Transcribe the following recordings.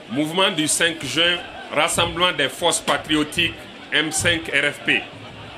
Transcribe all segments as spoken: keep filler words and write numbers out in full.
Mouvement du cinq juin, Rassemblement des forces patriotiques M cinq R F P.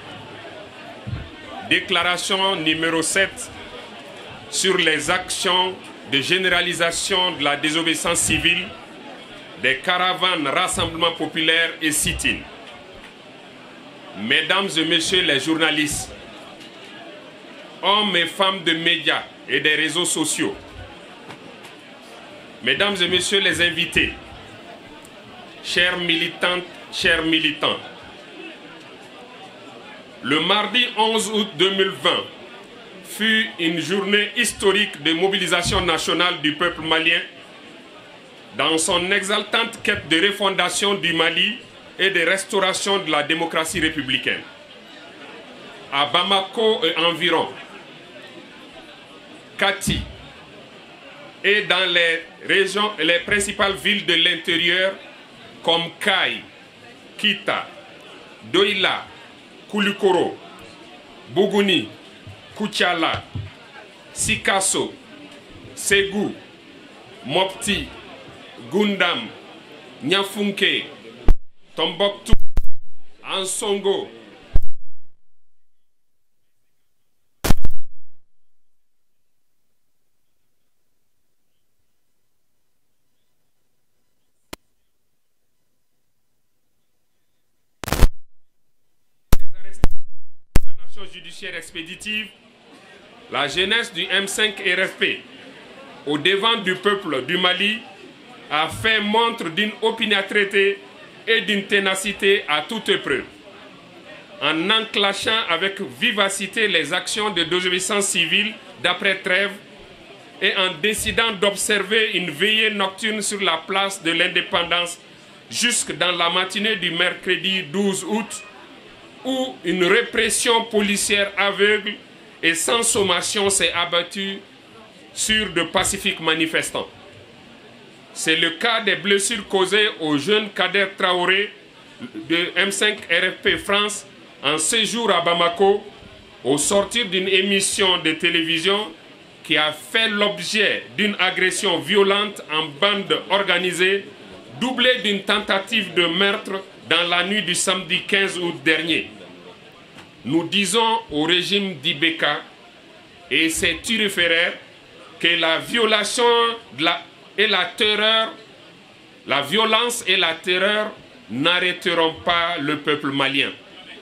Déclaration numéro sept sur les actions de généralisation de la désobéissance civile, des caravanes, rassemblements populaires et sit-in. Mesdames et messieurs les journalistes, hommes et femmes de médias et des réseaux sociaux, mesdames et messieurs les invités, chères militantes, chers militants, le mardi onze août deux mille vingt fut une journée historique de mobilisation nationale du peuple malien dans son exaltante quête de refondation du Mali et de restauration de la démocratie républicaine. À Bamako et environ, Kati et dans les régions, les principales villes de l'intérieur comme Kai, Kita, Doila, Koulikoro, Bougouni, Koutiala, Sikasso, Ségou, Mopti, Gundam, Nyafunke, Tombouctou, Ansongo, judiciaire expéditive, la jeunesse du M cinq R F P, au devant du peuple du Mali, a fait montre d'une opiniâtreté et d'une ténacité à toute épreuve, en enclenchant avec vivacité les actions de désobéissance civile d'après-trêve et en décidant d'observer une veillée nocturne sur la place de l'Indépendance jusque dans la matinée du mercredi douze août, où une répression policière aveugle et sans sommation s'est abattue sur de pacifiques manifestants. C'est le cas des blessures causées au jeune Kader Traoré de M cinq R F P France en séjour à Bamako, au sortir d'une émission de télévision qui a fait l'objet d'une agression violente en bande organisée, doublée d'une tentative de meurtre dans la nuit du samedi quinze août dernier. Nous disons au régime d'Ibeka et ses turiféraires que la violation de la, et la terreur, la violence et la terreur n'arrêteront pas le peuple malien.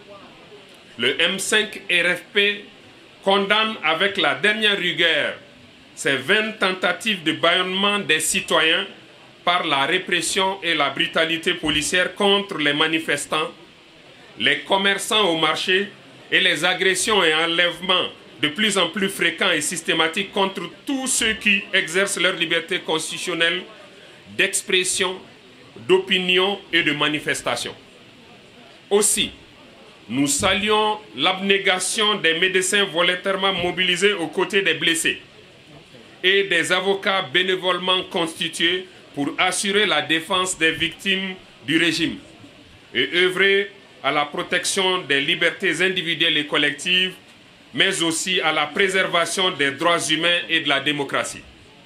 Le M cinq R F P condamne avec la dernière rigueur ces vaines tentatives de bâillonnement des citoyens par la répression et la brutalité policière contre les manifestants, les commerçants au marché et les agressions et enlèvements de plus en plus fréquents et systématiques contre tous ceux qui exercent leur liberté constitutionnelle d'expression, d'opinion et de manifestation. Aussi, nous saluons l'abnégation des médecins volontairement mobilisés aux côtés des blessés et des avocats bénévolement constitués pour assurer la défense des victimes du régime et œuvrer à la protection des libertés individuelles et collectives, mais aussi à la préservation des droits humains et de la démocratie.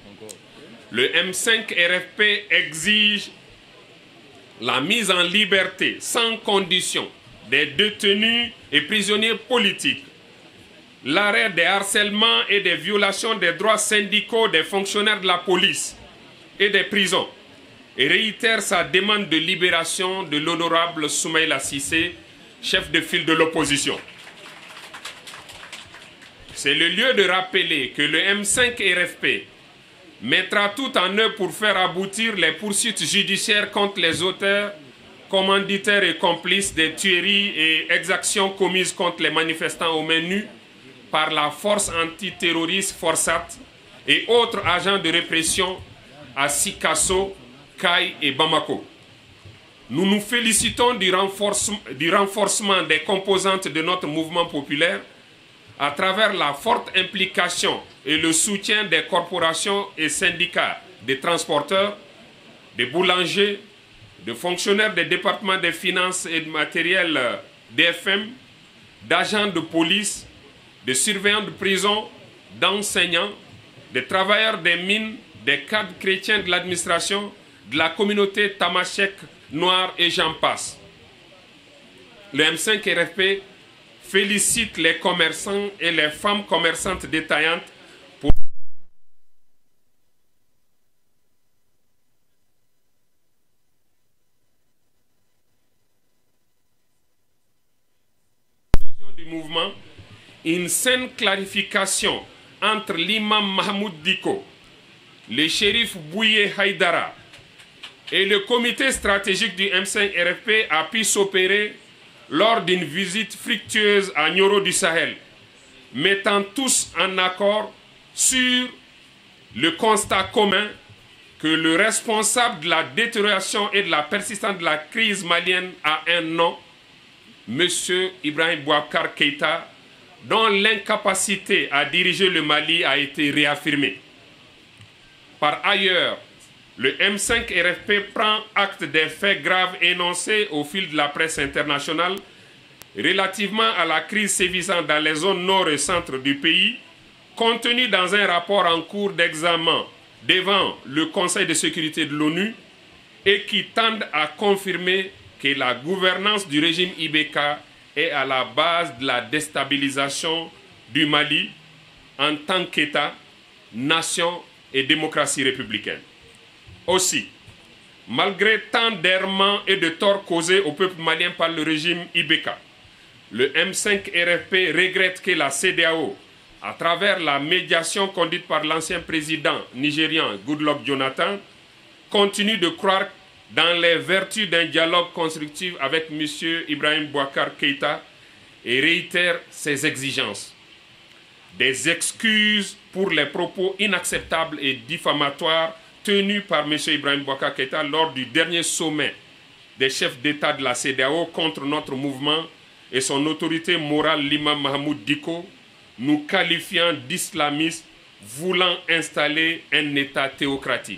Le M cinq R F P exige la mise en liberté sans condition des détenus et prisonniers politiques, l'arrêt des harcèlements et des violations des droits syndicaux des fonctionnaires de la police et des prisons, et réitère sa demande de libération de l'honorable Soumaïla Cissé, chef de file de l'opposition. C'est le lieu de rappeler que le M cinq R F P mettra tout en œuvre pour faire aboutir les poursuites judiciaires contre les auteurs, commanditaires et complices des tueries et exactions commises contre les manifestants aux mains nues par la force antiterroriste Forsat et autres agents de répression à Sikasso, Kai et Bamako. Nous nous félicitons du renforcement, du renforcement des composantes de notre mouvement populaire à travers la forte implication et le soutien des corporations et syndicats des transporteurs, des boulangers, de fonctionnaires des départements des finances et de matériel D F M, d'agents de police, de surveillants de prison, d'enseignants, des travailleurs des mines, des cadres chrétiens de l'administration, de la communauté tamashek, noire et j'en passe. Le M cinq R F P félicite les commerçants et les femmes commerçantes détaillantes pour du mouvement, une saine clarification entre l'imam Mahmoud Diko, le shérif Bouye Haïdara et le comité stratégique du M cinq R F P a pu s'opérer lors d'une visite fructueuse à Nioro du Sahel, mettant tous en accord sur le constat commun que le responsable de la détérioration et de la persistance de la crise malienne a un nom, M. Ibrahim Boubacar Keïta, dont l'incapacité à diriger le Mali a été réaffirmée. Par ailleurs, le M cinq R F P prend acte des faits graves énoncés au fil de la presse internationale relativement à la crise sévissant dans les zones nord et centre du pays, contenu dans un rapport en cours d'examen devant le Conseil de sécurité de l'ONU et qui tendent à confirmer que la gouvernance du régime I B K est à la base de la déstabilisation du Mali en tant qu'État, nation et démocratie républicaine. Aussi, malgré tant d'errements et de torts causés au peuple malien par le régime I B K, le M cinq R F P regrette que la C E D E A O, à travers la médiation conduite par l'ancien président nigérian Goodluck Jonathan, continue de croire dans les vertus d'un dialogue constructif avec M. Ibrahim Boubacar Keïta et réitère ses exigences. Des excuses pour les propos inacceptables et diffamatoires tenus par M. Ibrahim Boubacar Keïta lors du dernier sommet des chefs d'État de la C E D E A O contre notre mouvement et son autorité morale, l'imam Mahmoud Diko, nous qualifiant d'islamistes voulant installer un État théocratique.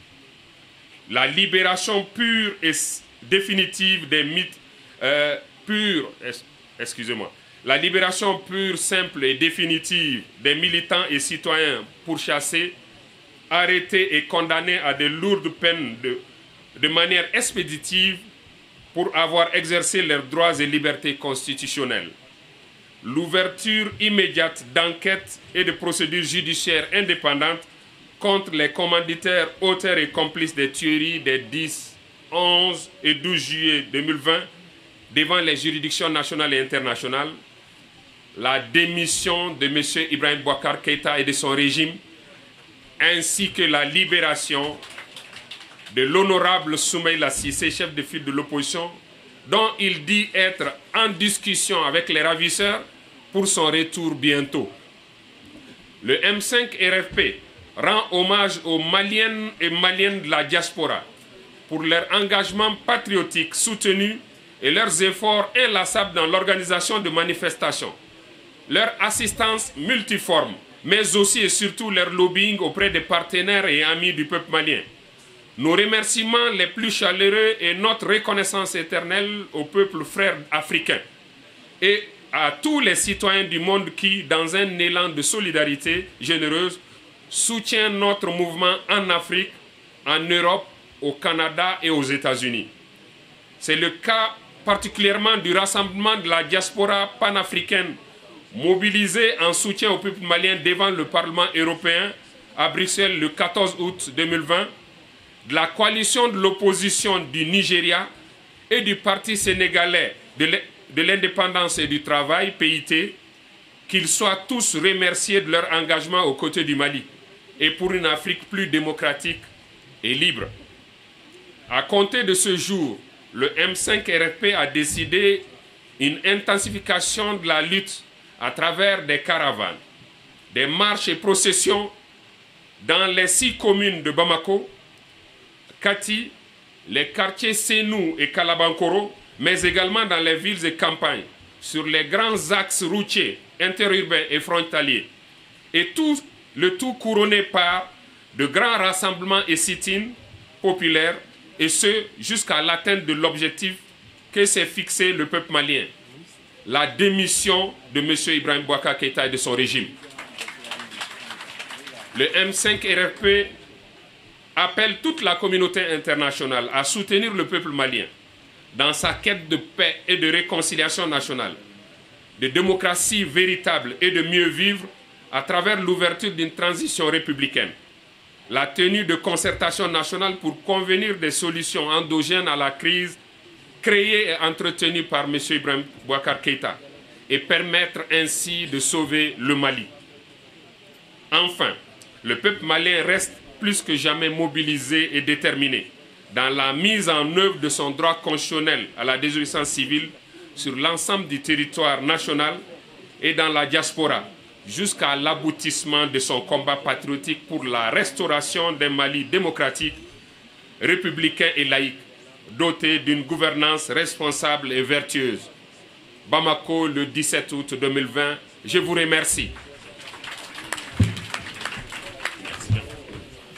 La libération pure et définitive des mythes, euh, pure, excusez-moi, la libération pure, simple et définitive des militants et citoyens pourchassés, arrêtés et condamnés à de lourdes peines de, de manière expéditive pour avoir exercé leurs droits et libertés constitutionnelles. L'ouverture immédiate d'enquêtes et de procédures judiciaires indépendantes contre les commanditaires, auteurs et complices des tueries des dix, onze et douze juillet deux mille vingt devant les juridictions nationales et internationales, la démission de M. Ibrahim Boubacar Keïta et de son régime, ainsi que la libération de l'honorable Soumaïla Cissé, chef de file de l'opposition, dont il dit être en discussion avec les ravisseurs pour son retour bientôt. Le M cinq R F P rend hommage aux Maliennes et Maliens de la diaspora pour leur engagement patriotique soutenu et leurs efforts inlassables dans l'organisation de manifestations, leur assistance multiforme, mais aussi et surtout leur lobbying auprès des partenaires et amis du peuple malien. Nos remerciements les plus chaleureux et notre reconnaissance éternelle au peuple frère africain et à tous les citoyens du monde qui, dans un élan de solidarité généreuse, soutiennent notre mouvement en Afrique, en Europe, au Canada et aux États-Unis. C'est le cas particulièrement du rassemblement de la diaspora panafricaine mobilisée en soutien au peuple malien devant le Parlement européen à Bruxelles le quatorze août deux mille vingt, de la coalition de l'opposition du Nigeria et du Parti sénégalais de l'indépendance et du travail, P I T, qu'ils soient tous remerciés de leur engagement aux côtés du Mali et pour une Afrique plus démocratique et libre. À compter de ce jour, le M cinq R F P a décidé une intensification de la lutte à travers des caravanes, des marches et processions dans les six communes de Bamako, Kati, les quartiers Sénou et Kalabankoro, mais également dans les villes et campagnes, sur les grands axes routiers, interurbains et frontaliers. Et tout, le tout couronné par de grands rassemblements et sit-ins populaires, et ce, jusqu'à l'atteinte de l'objectif que s'est fixé le peuple malien, la démission de M. Ibrahim Boubacar Keïta et de son régime. Le M cinq R F P appelle toute la communauté internationale à soutenir le peuple malien dans sa quête de paix et de réconciliation nationale, de démocratie véritable et de mieux vivre à travers l'ouverture d'une transition républicaine, la tenue de concertations nationales pour convenir des solutions endogènes à la crise créée et entretenue par M. Ibrahim Boubacar Keïta et permettre ainsi de sauver le Mali. Enfin, le peuple malien reste plus que jamais mobilisé et déterminé dans la mise en œuvre de son droit constitutionnel à la désobéissance civile sur l'ensemble du territoire national et dans la diaspora, jusqu'à l'aboutissement de son combat patriotique pour la restauration d'un Mali démocratique, républicain et laïque, doté d'une gouvernance responsable et vertueuse. Bamako, le dix-sept août deux mille vingt, je vous remercie.